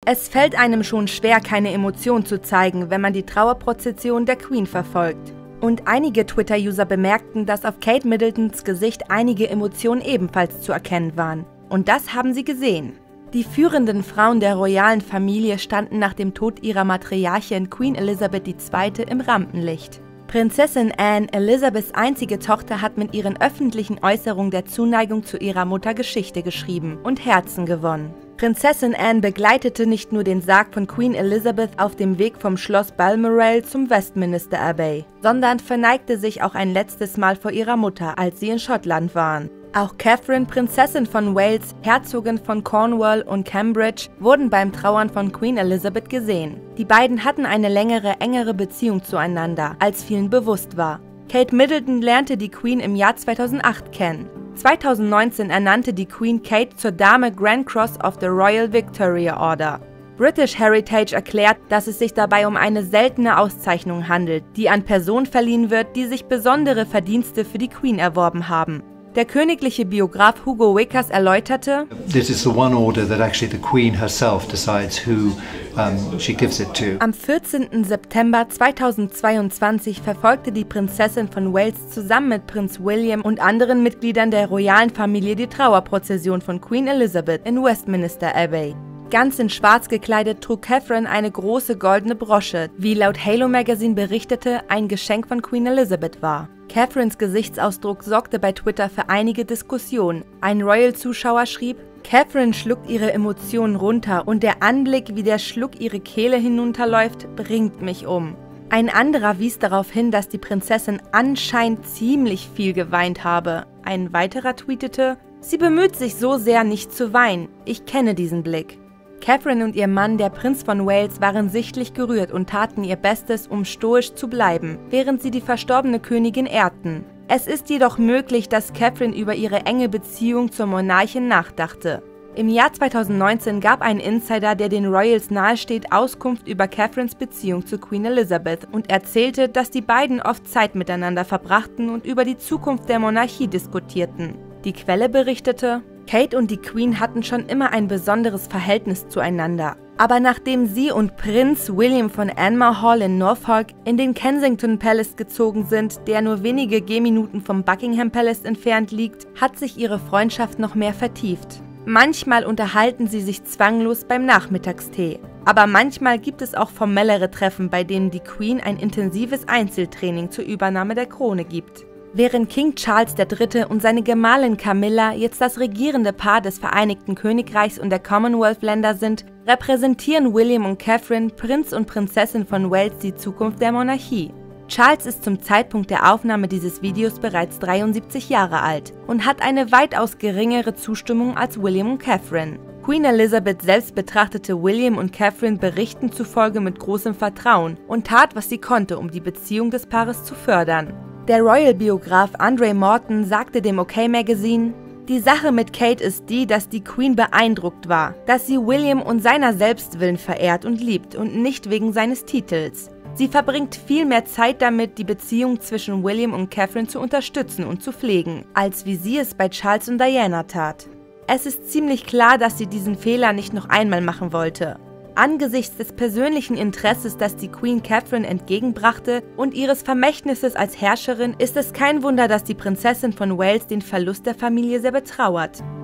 Es fällt einem schon schwer, keine Emotion zu zeigen, wenn man die Trauerprozession der Queen verfolgt. Und einige Twitter-User bemerkten, dass auf Kate Middletons Gesicht einige Emotionen ebenfalls zu erkennen waren. Und das haben sie gesehen. Die führenden Frauen der royalen Familie standen nach dem Tod ihrer Matriarchin Queen Elizabeth II. Im Rampenlicht. Prinzessin Anne, Elizabeths einzige Tochter, hat mit ihren öffentlichen Äußerungen der Zuneigung zu ihrer Mutter Geschichte geschrieben und Herzen gewonnen. Prinzessin Anne begleitete nicht nur den Sarg von Queen Elizabeth auf dem Weg vom Schloss Balmoral zum Westminster Abbey, sondern verneigte sich auch ein letztes Mal vor ihrer Mutter, als sie in Schottland waren. Auch Catherine, Prinzessin von Wales, Herzogin von Cornwall und Cambridge, wurden beim Trauern von Queen Elizabeth gesehen. Die beiden hatten eine längere, engere Beziehung zueinander, als vielen bewusst war. Kate Middleton lernte die Queen im Jahr 2008 kennen. 2019 ernannte die Queen Kate zur Dame Grand Cross of the Royal Victoria Order. British Heritage erklärt, dass es sich dabei um eine seltene Auszeichnung handelt, die an Personen verliehen wird, die sich besondere Verdienste für die Queen erworben haben. Der königliche Biograf Hugo Wickers erläuterte: This is the one order that actually the Queen herself decides who she gives it to. Am 14. September 2022 verfolgte die Prinzessin von Wales zusammen mit Prinz William und anderen Mitgliedern der royalen Familie die Trauerprozession von Queen Elizabeth in Westminster Abbey. Ganz in schwarz gekleidet trug Catherine eine große goldene Brosche, wie laut Halo Magazine berichtete, ein Geschenk von Queen Elizabeth war. Catherines Gesichtsausdruck sorgte bei Twitter für einige Diskussionen. Ein Royal-Zuschauer schrieb: Catherine schluckt ihre Emotionen runter und der Anblick, wie der Schluck ihre Kehle hinunterläuft, bringt mich um. Ein anderer wies darauf hin, dass die Prinzessin anscheinend ziemlich viel geweint habe. Ein weiterer tweetete: Sie bemüht sich so sehr, nicht zu weinen. Ich kenne diesen Blick. Catherine und ihr Mann, der Prinz von Wales, waren sichtlich gerührt und taten ihr Bestes, um stoisch zu bleiben, während sie die verstorbene Königin ehrten. Es ist jedoch möglich, dass Catherine über ihre enge Beziehung zur Monarchin nachdachte. Im Jahr 2019 gab ein Insider, der den Royals nahesteht, Auskunft über Catherines Beziehung zu Queen Elizabeth und erzählte, dass die beiden oft Zeit miteinander verbrachten und über die Zukunft der Monarchie diskutierten. Die Quelle berichtete: Kate und die Queen hatten schon immer ein besonderes Verhältnis zueinander. Aber nachdem sie und Prinz William von Anmar Hall in Norfolk in den Kensington Palace gezogen sind, der nur wenige Gehminuten vom Buckingham Palace entfernt liegt, hat sich ihre Freundschaft noch mehr vertieft. Manchmal unterhalten sie sich zwanglos beim Nachmittagstee. Aber manchmal gibt es auch formellere Treffen, bei denen die Queen ein intensives Einzeltraining zur Übernahme der Krone gibt. Während King Charles III. Und seine Gemahlin Camilla jetzt das regierende Paar des Vereinigten Königreichs und der Commonwealth-Länder sind, repräsentieren William und Catherine, Prinz und Prinzessin von Wales, die Zukunft der Monarchie. Charles ist zum Zeitpunkt der Aufnahme dieses Videos bereits 73 Jahre alt und hat eine weitaus geringere Zustimmung als William und Catherine. Queen Elizabeth selbst betrachtete William und Catherine Berichten zufolge mit großem Vertrauen und tat, was sie konnte, um die Beziehung des Paares zu fördern. Der Royal-Biograf Andre Morton sagte dem OK Magazine: Die Sache mit Kate ist die, dass die Queen beeindruckt war, dass sie William und seiner Selbstwillen verehrt und liebt und nicht wegen seines Titels. Sie verbringt viel mehr Zeit damit, die Beziehung zwischen William und Catherine zu unterstützen und zu pflegen, als wie sie es bei Charles und Diana tat. Es ist ziemlich klar, dass sie diesen Fehler nicht noch einmal machen wollte. Angesichts des persönlichen Interesses, das die Queen Catherine entgegenbrachte und ihres Vermächtnisses als Herrscherin, ist es kein Wunder, dass die Prinzessin von Wales den Verlust der Familie sehr betrauert.